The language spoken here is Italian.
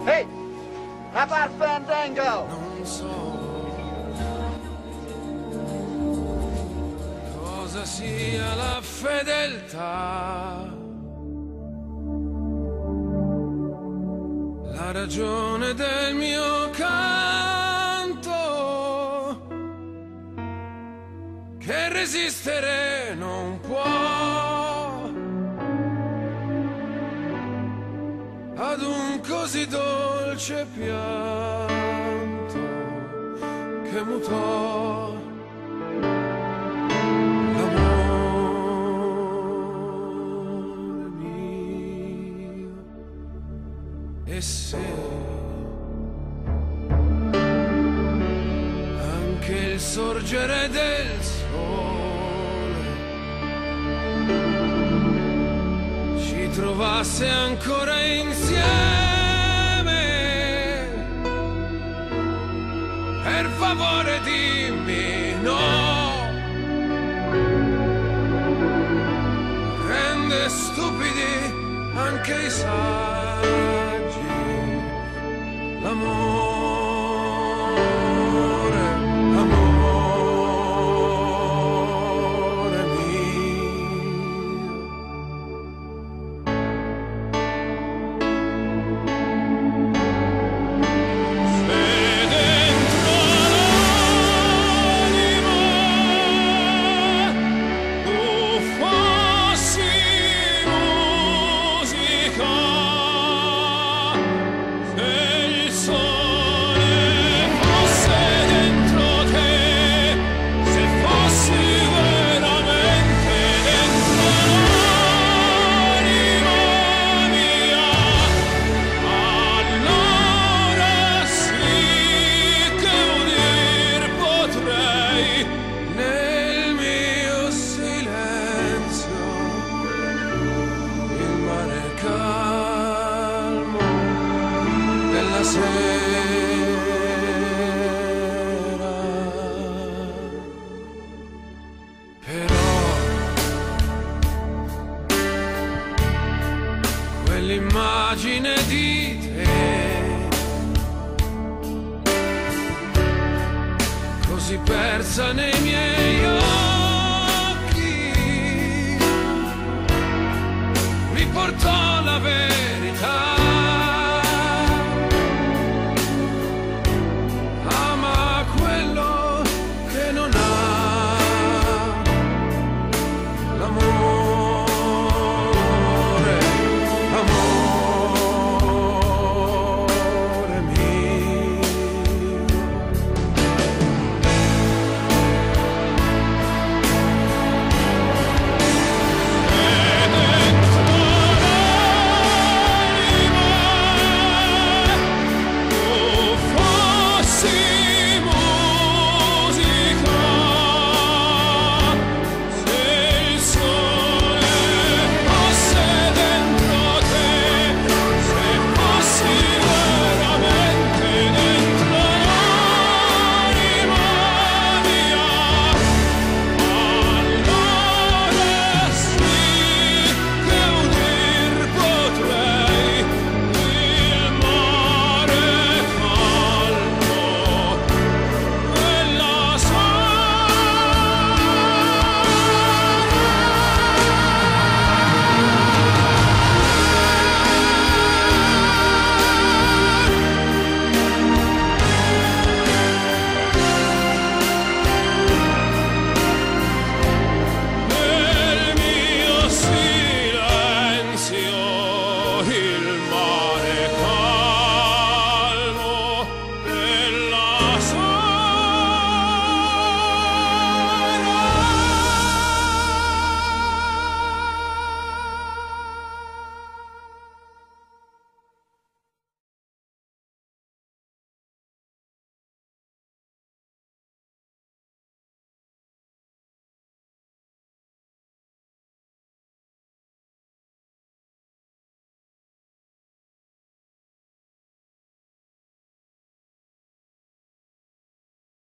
Hey, how about Fandango? Non so cosa sia la fedeltà, la ragione del mio canto, che resistere non può ad un così dolce pianto che mutò l'amore mio. E se anche il sorgere del sole ci trovasse ancora insieme, per favore dimmi no. Rende stupidi anche i saggi l'amore, amore mio. Se dentro l'anima tu fossi musica, se il sole fosse dentro te, se fossi veramente dentro l'anima mia, allora sì che udir potrei nel mio silenzio il mare calmo della sera. Però quell'immagine di te, così persa nei miei occhi, mi portò